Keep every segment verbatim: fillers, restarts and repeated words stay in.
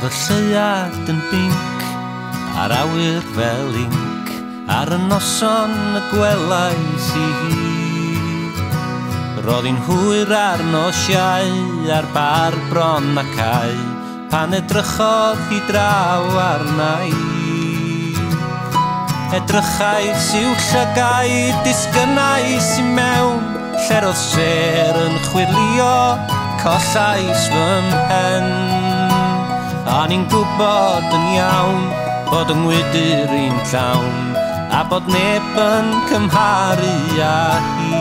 Roedd y lleuad yn binc a'r awyr fel inc ar y noson y gwelais I hi. Roedd hi'n hwyr arno siau ar bar bron a cau pan edrychodd hi draw arna I. Edrychais i'w llygaid disgynnais I mewn lle roedd ser yn chwilio collais fy mhen. O'n i'n gwybod yn iawn bod yng ngwydyr i'n llawn a bod neb yn cymharu â hi.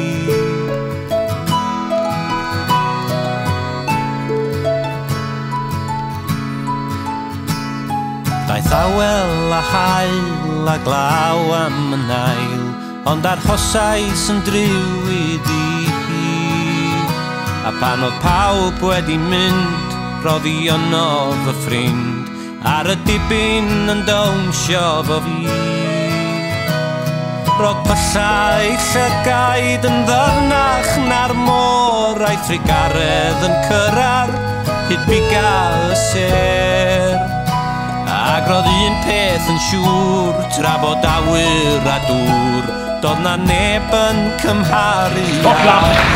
Daeth awel a hael a glaw am y nail ond arhosais yn driwyd I hi. A pan oedd pawb wedi mynd roedd I yno fy ffrind ar y dibyn yn dawnsio fo fi. Roedd pyllau llygaid yn ddyrnach na'r môr a'i thrigaredd yn cyrra'r hyd biga y ser. Ac roedd un peth yn siŵr tra bod awyr a dŵr doedd na neb yn cymharu â.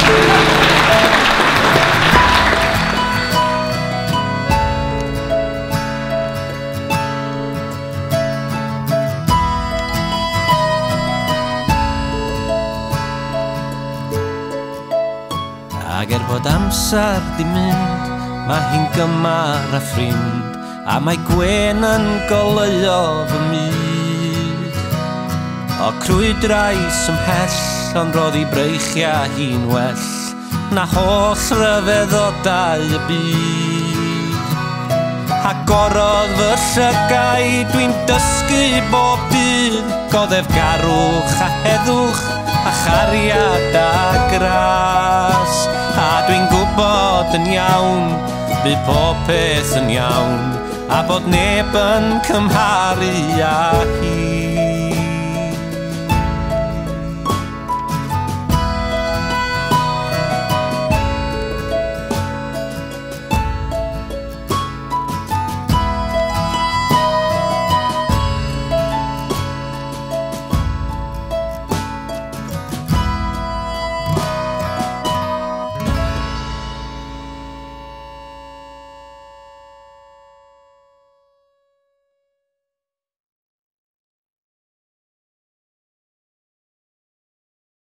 Ac er bod amser di mynd, mae hi'n gymar a ffrind, a mae Gwyn yn goleuo fy myd. O crwydrais ymhell, ond roedd I breichia hi'n well, na holl rhyfeddodau y byd. A gorodd fy llygau dwi'n dysgu bob dydd, goddefgarwch a heddwch a chariad a gras. A dwi'n gwybod yn iawn, bydd pob peth yn iawn, a bod neb yn cymharu â hi.